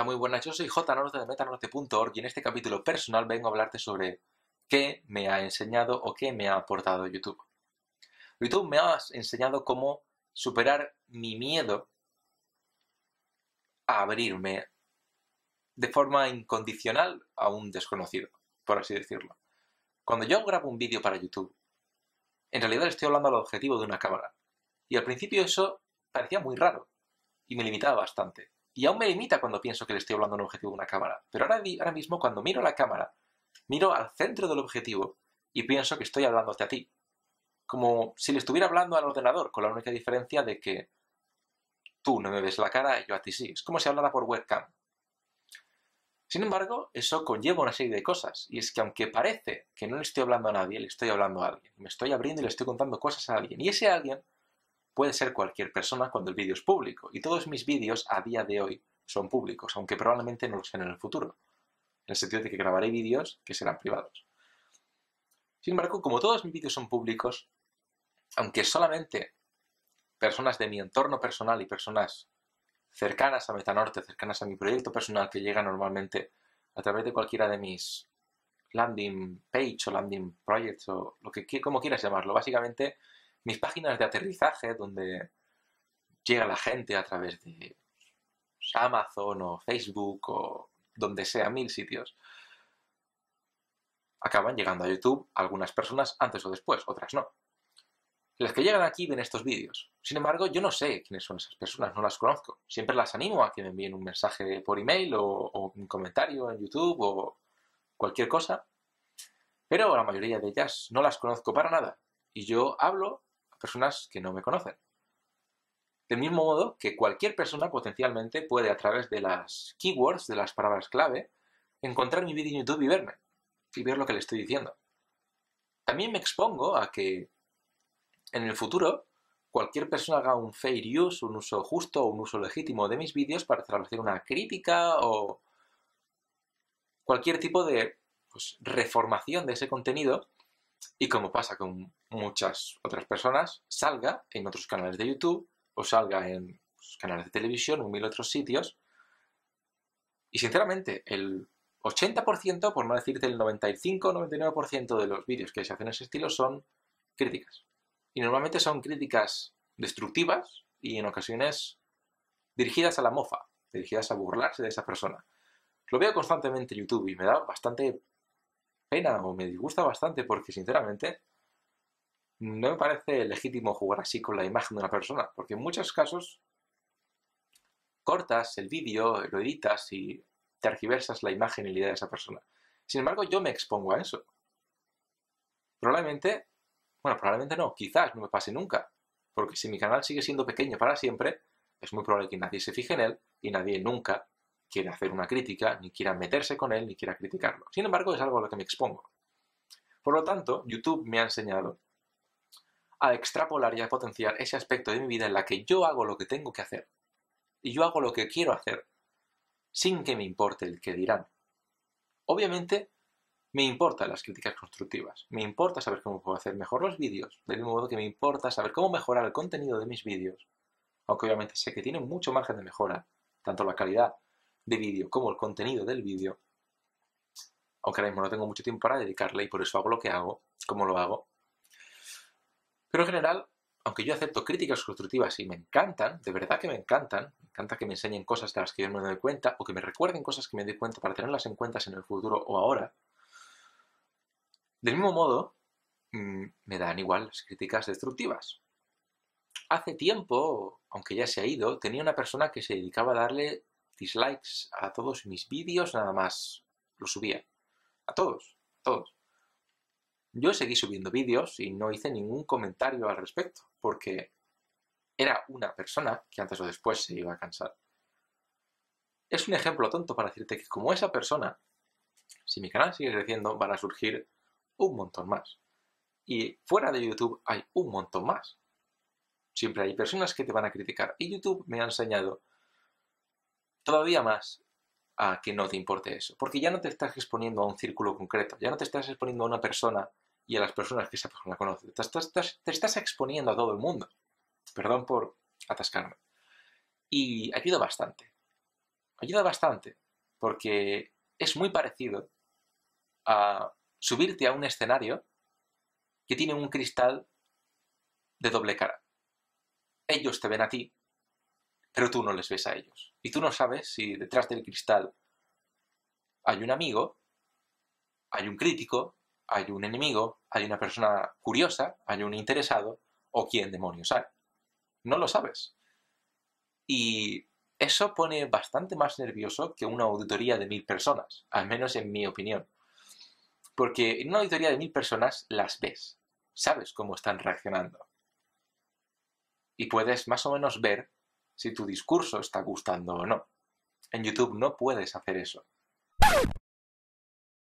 Hola, muy buenas. Yo soy jnorte de metanorte.org y en este capítulo personal vengo a hablarte sobre qué me ha enseñado o qué me ha aportado YouTube. YouTube me ha enseñado cómo superar mi miedo a abrirme de forma incondicional a un desconocido, por así decirlo. Cuando yo grabo un vídeo para YouTube, en realidad estoy hablando al objetivo de una cámara. Y al principio eso parecía muy raro y me limitaba bastante. Y aún me limita cuando pienso que le estoy hablando a un objetivo de una cámara. Pero ahora mismo, cuando miro la cámara, miro al centro del objetivo y pienso que estoy hablándote a ti. Como si le estuviera hablando al ordenador, con la única diferencia de que tú no me ves la cara y yo a ti sí. Es como si hablara por webcam. Sin embargo, eso conlleva una serie de cosas. Y es que aunque parece que no le estoy hablando a nadie, le estoy hablando a alguien. Me estoy abriendo y le estoy contando cosas a alguien. Y ese alguien puede ser cualquier persona cuando el vídeo es público. Y todos mis vídeos a día de hoy son públicos, aunque probablemente no lo sean en el futuro. En el sentido de que grabaré vídeos que serán privados. Sin embargo, como todos mis vídeos son públicos, aunque solamente personas de mi entorno personal y personas cercanas a Metanorte, cercanas a mi proyecto personal, que llegan normalmente a través de cualquiera de mis landing page o landing projects o como quieras llamarlo, básicamente mis páginas de aterrizaje donde llega la gente a través de Amazon o Facebook o donde sea, 1000 sitios, acaban llegando a YouTube algunas personas antes o después, otras no. Las que llegan aquí ven estos vídeos. Sin embargo, yo no sé quiénes son esas personas, no las conozco. Siempre las animo a que me envíen un mensaje por email o un comentario en YouTube o cualquier cosa, pero la mayoría de ellas no las conozco para nada. Y yo hablo a personas que no me conocen. Del mismo modo que cualquier persona potencialmente puede, a través de las keywords, de las palabras clave, encontrar mi vídeo en YouTube y verme, y ver lo que le estoy diciendo. También me expongo a que en el futuro cualquier persona haga un fair use, un uso justo o un uso legítimo de mis vídeos para establecer una crítica o cualquier tipo de reformación de ese contenido y, como pasa con muchas otras personas, salga en otros canales de YouTube o salga en canales de televisión o en 1000 otros sitios. Y sinceramente, el 80%, por no decirte el 95 o 99% de los vídeos que se hacen en ese estilo son críticas. Y normalmente son críticas destructivas y en ocasiones dirigidas a la mofa, dirigidas a burlarse de esa persona. Lo veo constantemente en YouTube y me da bastante pena o me disgusta bastante porque, sinceramente, no me parece legítimo jugar así con la imagen de una persona, porque en muchos casos cortas el vídeo, lo editas y tergiversas la imagen y la idea de esa persona. Sin embargo, yo me expongo a eso. Probablemente no, quizás no me pase nunca, porque si mi canal sigue siendo pequeño para siempre, es muy probable que nadie se fije en él y nadie nunca quiera hacer una crítica, ni quiera meterse con él, ni quiera criticarlo. Sin embargo, es algo a lo que me expongo. Por lo tanto, YouTube me ha enseñado a extrapolar y a potenciar ese aspecto de mi vida en la que yo hago lo que tengo que hacer y yo hago lo que quiero hacer sin que me importe el que dirán. Obviamente, me importan las críticas constructivas, me importa saber cómo puedo hacer mejor los vídeos, del mismo modo que me importa saber cómo mejorar el contenido de mis vídeos, aunque obviamente sé que tiene mucho margen de mejora, tanto la calidad de vídeo como el contenido del vídeo, aunque ahora mismo no tengo mucho tiempo para dedicarle y por eso hago lo que hago, como lo hago. Pero en general, aunque yo acepto críticas constructivas y me encantan, de verdad que me encanta que me enseñen cosas de las que yo no me doy cuenta o que me recuerden cosas que me doy cuenta para tenerlas en cuenta en el futuro o ahora. Del mismo modo, me dan igual las críticas destructivas. Hace tiempo, aunque ya se ha ido, tenía una persona que se dedicaba a darle dislikes a todos mis vídeos, nada más los subía. A todos, a todos. Yo seguí subiendo vídeos y no hice ningún comentario al respecto, porque era una persona que antes o después se iba a cansar. Es un ejemplo tonto para decirte que, como esa persona, si mi canal sigue creciendo, van a surgir un montón más. Y fuera de YouTube hay un montón más. Siempre hay personas que te van a criticar. Y YouTube me ha enseñado todavía más a que no te importe eso. Porque ya no te estás exponiendo a un círculo concreto. Ya no te estás exponiendo a una persona y a las personas que esa persona conoce. Te estás exponiendo a todo el mundo. Perdón por atascarme. Y ayuda bastante. ayuda bastante, porque es muy parecido a subirte a un escenario que tiene un cristal de doble cara. Ellos te ven a ti, pero tú no les ves a ellos. Y tú no sabes si detrás del cristal hay un amigo, hay un crítico, hay un enemigo, hay una persona curiosa, hay un interesado, o quién demonios hay. No lo sabes. Y eso pone bastante más nervioso que una auditoría de 1000 personas, al menos en mi opinión. Porque en una auditoría de 1000 personas las ves, sabes cómo están reaccionando. Y puedes más o menos ver si tu discurso está gustando o no. En YouTube no puedes hacer eso.